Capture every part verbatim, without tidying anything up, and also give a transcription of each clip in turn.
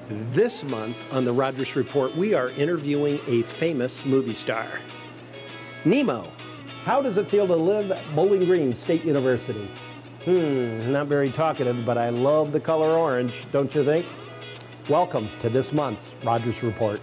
This month on the Rogers Report, we are interviewing a famous movie star. Nemo. How does it feel to live at Bowling Green State University? Hmm, not very talkative, but I love the color orange, don't you think? Welcome to this month's Rogers Report.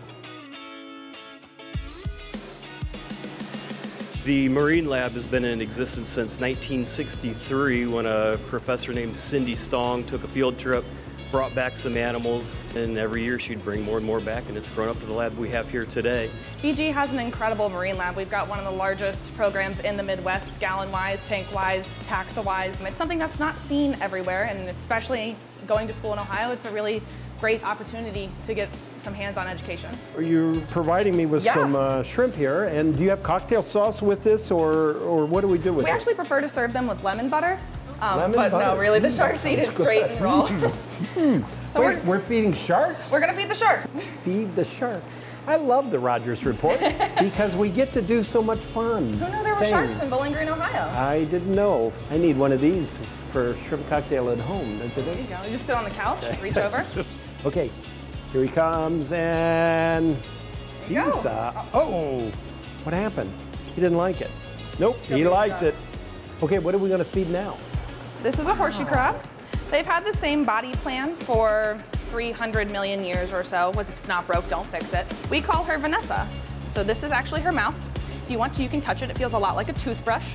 The Marine Lab has been in existence since nineteen sixty-three when a professor named Cindy Stong took a field trip, brought back some animals, and every year she'd bring more and more back, and it's grown up to the lab we have here today. B G has an incredible marine lab. We've got one of the largest programs in the Midwest, gallon-wise, tank-wise, taxa-wise. It's something that's not seen everywhere, and especially going to school in Ohio, it's a really great opportunity to get some hands-on education. You're providing me with yeah. some uh, shrimp here, and do you have cocktail sauce with this, or, or what do we do with we it? We actually prefer to serve them with lemon butter. Um, lemon but butter. no, really, the sharks eat it straight and raw. Mm. So Wait, we're, we're feeding sharks? We're going to feed the sharks. Feed the sharks. I love the Rogers Report because we get to do so much fun. Who knew there were things. sharks in Bowling Green, Ohio? I didn't know. I need one of these for shrimp cocktail at home. Don't you There think? you go. You just sit on the couch, reach over. Okay, here he comes, and There you he's, go. uh, oh, what happened? He didn't like it. Nope, he Nobody liked does. it. Okay, what are we going to feed now? This is a horseshoe crab. They've had the same body plan for three hundred million years or so. If it's not broke, don't fix it. We call her Vanessa. So this is actually her mouth. If you want to, you can touch it. It feels a lot like a toothbrush.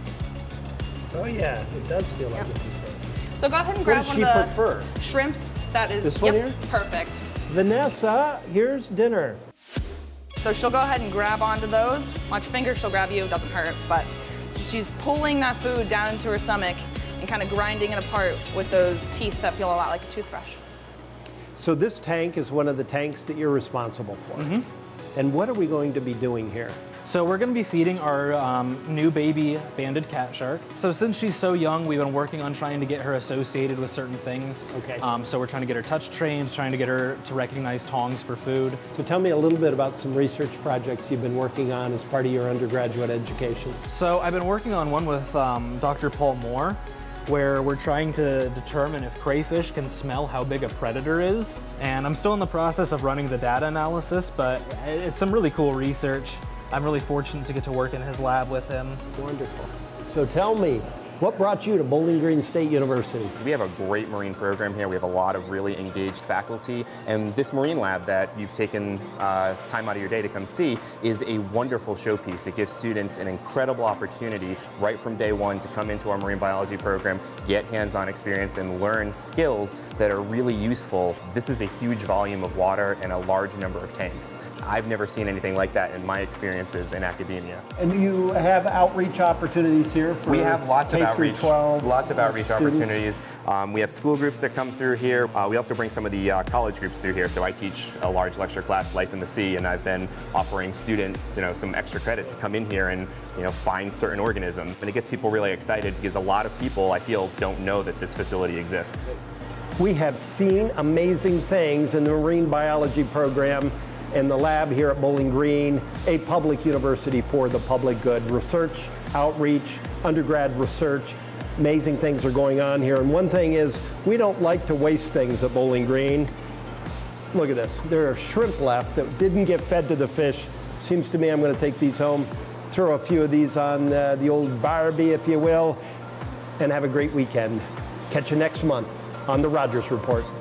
Oh yeah, it does feel like Yep. a toothbrush. So go ahead and What grab does one she of the prefer? shrimps. That is This one yep, here? perfect. Vanessa, here's dinner. So she'll go ahead and grab onto those. Watch your fingers, she'll grab you, doesn't hurt. But so she's pulling that food down into her stomach and kind of grinding it apart with those teeth that feel a lot like a toothbrush. So this tank is one of the tanks that you're responsible for. Mm-hmm. And what are we going to be doing here? So we're going to be feeding our um, new baby banded cat shark. So since she's so young, we've been working on trying to get her associated with certain things. Okay. Um, so we're trying to get her touch trained, trying to get her to recognize tongs for food. So tell me a little bit about some research projects you've been working on as part of your undergraduate education. So I've been working on one with um, Doctor Paul Moore, where we're trying to determine if crayfish can smell how big a predator is. And I'm still in the process of running the data analysis, but it's some really cool research. I'm really fortunate to get to work in his lab with him. Wonderful. So tell me, what brought you to Bowling Green State University? We have a great marine program here. We have a lot of really engaged faculty. And this marine lab that you've taken uh, time out of your day to come see is a wonderful showpiece. It gives students an incredible opportunity right from day one to come into our marine biology program, get hands-on experience, and learn skills that are really useful. This is a huge volume of water and a large number of tanks. I've never seen anything like that in my experiences in academia. And you have outreach opportunities here for We have lots of K through outreach, twelve lots of outreach students. opportunities. Um, we have school groups that come through here. Uh, we also bring some of the uh, college groups through here. So I teach a large lecture class, Life in the Sea, and I've been offering students, you know, some extra credit to come in here and, you know, find certain organisms. And it gets people really excited because a lot of people, I feel, don't know that this facility exists. We have seen amazing things in the marine biology program and the lab here at Bowling Green, a public university for the public good. Research, outreach, undergrad research, amazing things are going on here. And one thing is, we don't like to waste things at Bowling Green. Look at this, there are shrimp left that didn't get fed to the fish. Seems to me I'm gonna take these home, throw a few of these on uh, the old Barbie, if you will, and have a great weekend. Catch you next month on the Rogers Report.